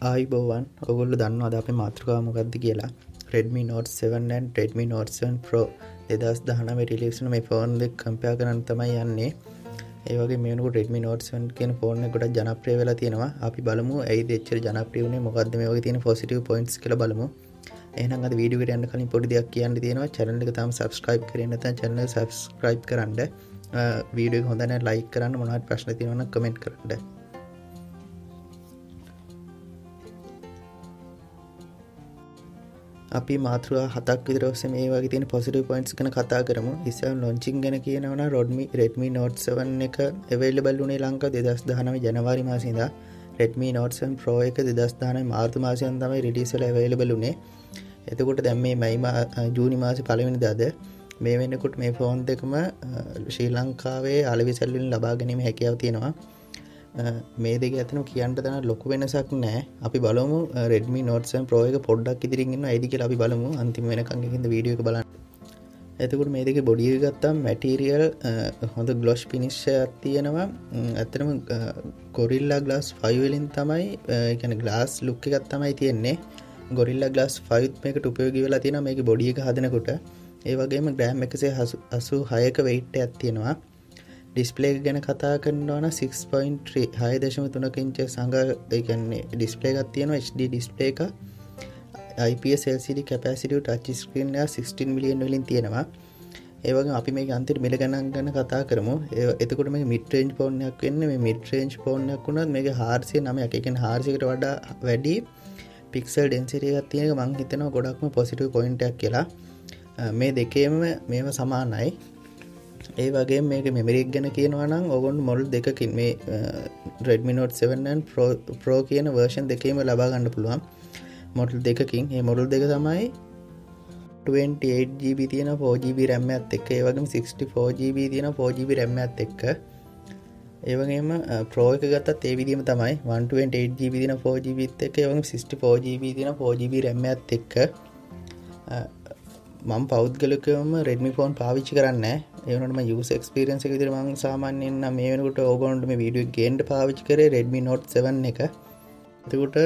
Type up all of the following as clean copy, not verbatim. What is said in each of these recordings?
ආයිබෝවන් ඔයගොල්ලෝ දන්නවද අපේ මාතෘකාව මොකක්ද කියලා? Redmi Note 7 and Redmi Note 7 Pro 2019 release වුණ මේ ෆෝන් දෙක කම්පෙයාර් කරන්න තමයි යන්නේ. ඒ වගේ මේ වෙනකොට Redmi Note 7 කියන ෆෝන් එක ගොඩක් ජනප්‍රිය වෙලා තියෙනවා. අපි බලමු ඇයිද එච්චර ජනප්‍රිය වුනේ, මොකද්ද මේ වගේ තියෙන පොසිටිව් පොයින්ට්ස් කියලා බලමු. එහෙනම් අද වීඩියෝ එකට යන්න කලින් පොඩි දෙයක් කියන්න තියෙනවා. channel එක තාම subscribe කරේ නැත්නම් channel එක subscribe කරන්න. වීඩියෝ එක හොඳ නැහැ like කරන්න, මොනවද ප්‍රශ්න තියෙනවා නම් comment කරන්න. අපි මාතෘකා 7ක් විතර ඔස්සේ මේ වගේ තියෙන පොසිටිව් පොයින්ට්ස් ගැන කතා කරමු. ඉස්සෙල්ලා ලොන්චින් ගැන කියනවා නම් Redmi Note 7 එක available වුණේ ලංකාවේ 2019 ජනවාරි මාසේ ඉඳලා. Redmi Note 7 Pro එක 2019 මාර්තු මාසයෙන් තමයි රිලීස් වෙලා available වුණේ. එතකොට දැන් මේ ජූනි මාසේ පළවෙනිදාද මේ වෙනකොට මේ ෆෝන් දෙකම ශ්‍රී ලංකාවේ අලෙවිසල් වලින් ලබා ගැනීම හැකියාව තියෙනවා. මේ දෙක අතරම කියන්න තරම් ලොකු වෙනසක් නැහැ. අපි බලමු Redmi Note 7 Pro එක පොඩ්ඩක් ඉදිරියෙන් ඉන්නවා. ඒදි කියලා අපි බලමු අන්තිම වෙනකන් එකකින්ද වීඩියෝ එක බලන්න. එතකොට මේ දෙකේ බොඩි එක ගත්තාම මැටීරියල් හොඳ ග්ලොස් ෆිනිෂ් එකක් තියෙනවා. ඇත්තටම Gorilla Glass 5 වලින් තමයි ඒ කියන්නේ glass look එකක් තමයි තියෙන්නේ. Gorilla Glass 5 මේකට උපයෝගී වෙලා තියෙනවා මේකේ බොඩි එක හදනකොට. ඒ වගේම gram 186ක weight එකක් තියෙනවා. ඩිස්ප්ලේ එක ගැන කතා කරනවා නම් 6.3 6.3 ඉන්ච් සංග ඒ කියන්නේ ඩිස්ප්ලේ එකක් තියෙනවා. HD ඩිස්ප්ලේ එක IPS LCD capacitive touch screen එක 16 මිලියන් වලින් තියෙනවා. ඒ වගේම අපි මේක අන්තිම මිල ගණන් ගැන කතා කරමු. එතකොට මේක mid range ෆෝන් එකක් වෙන්නේ. මේ mid range ෆෝන් එකක් වුණත් මේක 409ක් ඒ කියන්නේ 400කට වඩා වැඩි pixel density එකක් තියෙන එක මම හිතනවා ගොඩක්ම positive point එකක් කියලා. මේ දෙකේම මේව සමානයි. ඒ වගේ මේක මෙමරි එක ගැන කියනවා නම් ඕගොල්ලෝ මොඩල් දෙකකින් මේ Redmi Note 7 and Pro කියන version දෙකේම ලබා ගන්න පුළුවන්. මොඩල් දෙකකින්. මේ මොඩල් දෙක තමයි 28GB තියෙන 4GB RAM එකත් එක්ක, ඒ වගේම 64GB තියෙන 4GB RAM එකත් එක්ක. ඒ වගේම Pro එක ගත්තත් ඒ විදිහම තමයි 128GB තියෙන 4GB එකත් එක්ක, ඒ වගේම 64GB තියෙන 4GB RAM එකත් එක්ක. මම පෞද්ගලිකවම Redmi ෆෝන් පාවිච්චි කරන්නේ නැහැ. ඒ වුණාට මම user experience එක විදිහට මම සාමාන්‍යයෙන් නම් මේ වෙනකොට ඕගොල්ලන්ට මේ වීඩියෝ එක ගේන්න පාවිච්චි කරේ Redmi Note 7 එක. එතකොට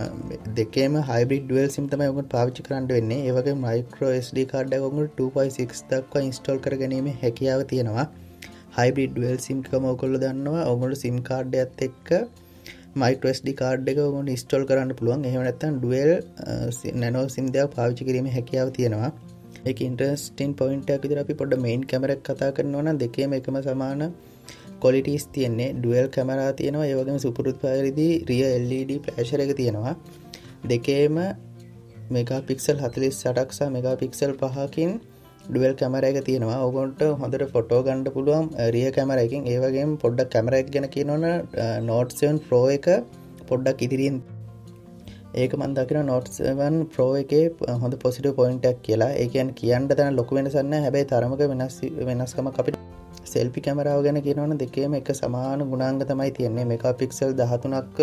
දෙකේම hybrid dual sim තමයි ඔයගොල්ලෝ පාවිච්චි කරන්න වෙන්නේ. ඒ වගේම micro SD card එක ඔයගොල්ලෝ 2.6 දක්වා install කර ගැනීම හැකියාව තියෙනවා. hybrid dual sim එකම ඔයගොල්ලෝ දන්නවා. ඔයගොල්ලෝ sim card එකත් එක්ක micro SD card එක ඔයගොල්ලෝ install කරන්න පුළුවන්. එහෙම නැත්නම් dual nano sim දෙක පාවිච්චි කිරීමේ හැකියාව තියෙනවා. ඒක ඉන්ටරෙස්ටිං පොයින්ට් එකක් විදිහට අපි පොඩ්ඩ මේන් කැමරා එක කතා කරනවා නම් දෙකේම එකම සමාන ක්වොලිටිස් තියෙන්නේ. ඩුවල් කැමරා තියෙනවා. ඒ වගේම සුපුරුදු පරිදි රියර් LED ෆ්ලෑෂර් එක තියෙනවා. දෙකේම මෙගාපික්සල් 48ක් සහ මෙගාපික්සල් 5කින් ඩුවල් කැමරා එක තියෙනවා. ඕගොල්ලන්ට හොඳට ෆොටෝ ගන්න පුළුවන් රියර් කැමරා එකකින්. ඒ වගේම පොඩ්ඩක් කැමරා එක ගැන කියනවනම් Note 7 Pro එක පොඩ්ඩක් ඉදිරියෙන් ඒක මම දකිනවා Note 7 Pro එකේ හොඳ පොසිටිව් පොයින්ට් එකක් කියලා. ඒ කියන්නේ කියන්න තරම් ලොකු වෙනසක් නැහැ. හැබැයි තරමක වෙනස්කමක් අපිට සෙල්ෆි කැමරාව ගැන කියනවනම් දෙකේම එක සමාන ගුණාංග තමයි තියෙන්නේ. මෙගාපික්සල් 13ක්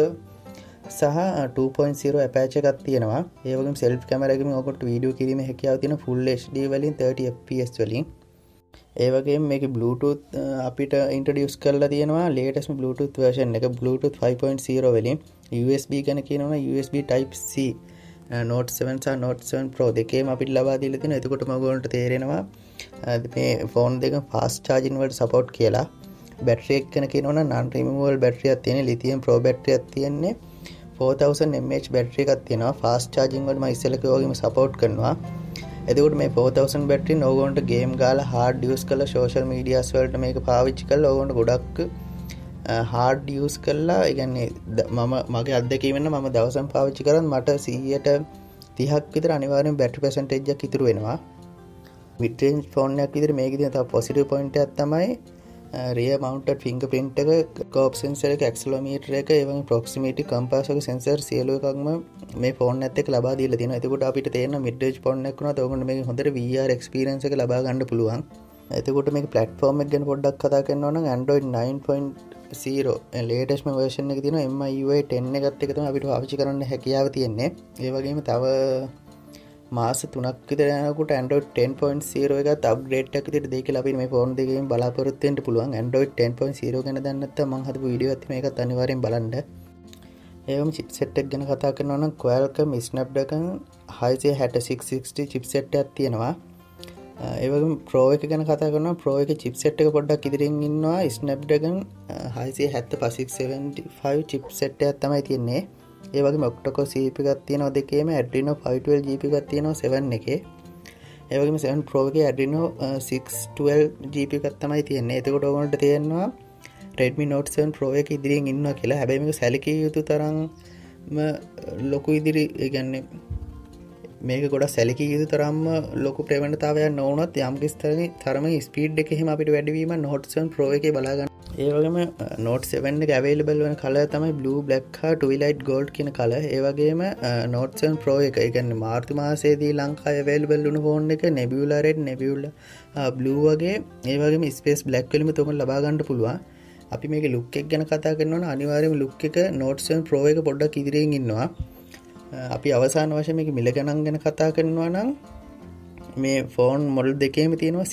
සහ 2.0 aperture එකක් තියෙනවා. ඒ වගේම සෙල්ෆි කැමරා එකකින් ඔකට වීඩියෝ කිරීමේ හැකියාව තියෙන full HD වලින් 30 fps වලින්. ඒ වගේම මේකේ Bluetooth අපිට ඉන්ට්‍රොඩියුස් කරලා තියෙනවා latest Bluetooth version එක Bluetooth 5.0 වලින්. USB ගැන කියනවා USB type C Note 7 සහ Note 7 Pro දෙකේම අපිට ලබා දීලා තියෙනවා. එතකොට ඔයගොල්ලන්ට තේරෙනවා මේ ෆෝන් දෙක fast charging වලට support කියලා. බැටරි එක ගැන කියනවා නම් non removable බැටරි එකක් තියෙන lithium pro බැටරි එකක් තියෙන්නේ. 4000 mAh බැටරි එකක් තියෙනවා. fast charging වලට මම ඉස්සෙල්ලා කිව්වා වගේම support කරනවා. එතකොට මේ 4000 බැටරියෙන් ඕගොල්ලන්ට ගේම් ගාලා hard use කරලා social medias වලට මේක පාවිච්චි කරලා ඕගොල්ලන්ට ගොඩක් hard use කරලා ඒ කියන්නේ මගේ අත්දැකීමෙන් මම දවසක් පාවිච්චි කරන් මට 130ක් විතර අනිවාර්යෙන් බැටරි percentage එකක් ඉතුරු වෙනවා. mid range ෆෝන් එකක් විතර මේකේ තියෙන තව positive point එකක් තමයි rear mounted fingerprint එක, scope sensor එක, accelerometer එක, ඒ වගේ proximity compass එක sensor සියලු එකක්ම මේ ෆෝන් එකත් එක්ක ලබා දීලා තියෙනවා. එතකොට අපිට තේරෙනවා mid range ෆෝන් එකක් වුණාත් ඔයගොල්ලෝ මේක හොඳට VR experience එක ලබා ගන්න පුළුවන්. එතකොට මේක platform එක ගැන පොඩ්ඩක් කතා කරනවා නම් Android 9.0 latest version එක තියෙනවා. MIUI 10 එකත් එක තමයි අපිට පාවිච්චි කරන්න හැකියාව තියෙන්නේ. ඒ වගේම තව මාස 3ක් විතර යනකොට Android 10.0 එකත් අප්ග්‍රේඩ් එකක් විදිහට දෙයි කියලා අපි මේ ෆෝන් දෙකෙන් බලාපොරොත්තු වෙන්න පුළුවන්. Android 10.0 ගැන දන්නේ නැත්නම් මම හදපු වීඩියෝ එකත් මේකත් අනිවාර්යෙන් බලන්න. ඒවම චිප්සෙට් එක ගැන කතා කරනවා නම් Qualcomm Snapdragon 660 චිප්සෙට් එකක් තියෙනවා. ඒ වගේම Pro එක ගැන කතා කරනවා Pro එකේ චිප්සෙට් එක පොඩ්ඩක් ඉදිරියෙන් ඉන්නවා. Snapdragon 675 චිප්සෙට් එකක් තමයි තියෙන්නේ. ඒ වගේම octa-core CPU එකක් තියෙනවා දෙකේම Adreno 512 GPU එකක් තියෙනවා 7 එකේ. ඒ වගේම 7 Pro එකේ Adreno 612 GPU එකක් තමයි තියෙන්නේ. එතකොට ඔයගොල්ලන්ට තේරෙනවා Redmi Note 7 Pro එක ඉදිරියෙන් ඉන්නවා කියලා. හැබැයි මේක සැලකිය යුතු තරම්ම ලොකු ඉදිරි ඒ කියන්නේ මේක ගොඩක් සැලකිය යුතු තරම්ම ලොකු ප්‍රවණතාවයක් නොවුනොත් යම් කිසි තරමක ස්පීඩ් එක එහෙම අපිට වැඩි වීම Note 7 Pro එකේ බලා ගන්න. ඒ වගේම Note 7 එක available වෙන කලර් තමයි blue, black හා twilight gold කියන කලර්. ඒ වගේම Note 7 Pro එක ඒ කියන්නේ මාර්තු මාසයේදී ලංකාවේ available වුණු ෆෝන් එක nebula red, nebula blue වගේ ඒ වගේම space black වලින්ම තුන ලබා ගන්න පුළුවන්. අපි මේක ලුක් එක ගැන කතා කරනවා නම් අනිවාර්යයෙන්ම ලුක් එක Note 7 Pro එක පොඩ්ඩක් ඉදිරියෙන් ඉන්නවා. අපි අවසාන වශයෙන් මේක මිල ගණන් ගැන කතා කරනවා නම් මේ ෆෝන් මොඩල් දෙකේම තියෙනවා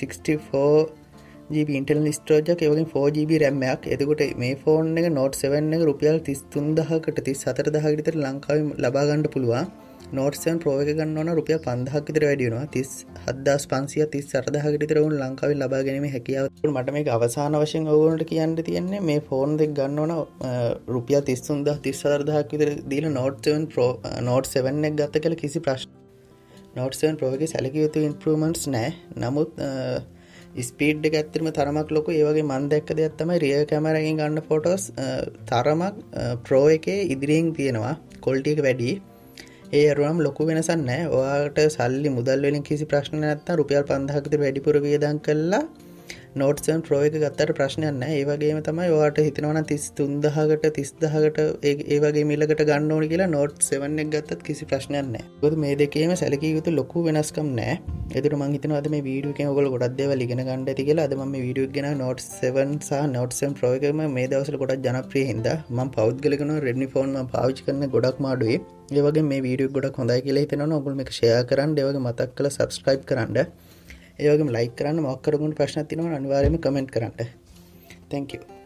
64GB internal storage එකක් ඒ වගේම 4GB RAM එකක්. එතකොට මේ ෆෝන් එක Note 7 එක රුපියල් 33000කට 34000කට විතර ලංකාවේ ලබා ගන්න පුළුවන්. Note 7 Pro එක ගන්නවා නම් රුපියල් 5000ක් විතර වැඩි වෙනවා. 37500 38000කට විතර වුණ ලංකාවේ ලබා ගැනීමේ හැකියාව. මට මේක අවසාන වශයෙන් ඔයගොල්ලන්ට කියන්න තියෙන්නේ මේ ෆෝන් දෙක ගන්නවා නම් රුපියල් 33000 34000ක් විතර දීලා Note 7 Pro Note 7 එක ගත්ත කියලා කිසි ප්‍රශ්න Note 7 Pro එකේ සැලකිය යුතු ඉම්ප්‍රූව්මන්ට්ස් නැහැ. නමුත් ස්පීඩ් එක ඇත්තටම තරමක් ලොකු. ඒ වගේ මම දැක්ක දෙයක් තමයි රියර් කැමරා එකෙන් ගන්න ෆොටෝස් තරමක් Pro එකේ ඉදිරියෙන් තියෙනවා. ක්වොලිටි එක වැඩි. ඒ අරුවම ලොකු වෙනසක් නැහැ. ඔයාලට සල්ලි මුදල් වලින් කිසි ප්‍රශ්නයක් නැත්නම් රුපියල් 5000ක විතර වැඩිපුර වියදම් කළා Note 7 Pro එක ගත්තට ප්‍රශ්නයක් නැහැ. ඒ වගේම තමයි ඔයාලට හිතනවා නම් 33000කට 30000කට ඒ වගේ මිලකට ගන්න ඕනි කියලා Note 7 එක ගත්තත් කිසි ප්‍රශ්නයක් නැහැ. මොකද මේ දෙකේම සැලකිය යුතු ලොකු වෙනස්කම් නැහැ. ඒකට මම හිතනවා අද මේ වීඩියෝ එකෙන් ඔයගොල්ලෝ ගොඩක් දේවල් ඉගෙන ගන්න ඇති කියලා. අද මම මේ වීඩියෝ එක ගෙනා Note 7 සහ Note 7 Pro එකම මේ දවස්වල ගොඩක් ජනප්‍රිය හින්දා මම පෞද්ගලිකව Redmi phone මම පාවිච්චි කරන ගොඩක්ම අඩුයි. ඒ වගේ මේ වීඩියෝ එක ගොඩක් හොඳයි කියලා හිතෙනවා නම් ඔයගොල්ලෝ මේක share කරන්න, ඒ වගේ මතක් කරලා subscribe කරන්න. ඒ වගේම like කරන්න. මොකක් කරගන්න ප්‍රශ්නක් තියෙනවා නම් අනිවාර්යයෙන්ම comment කරන්න. Thank you.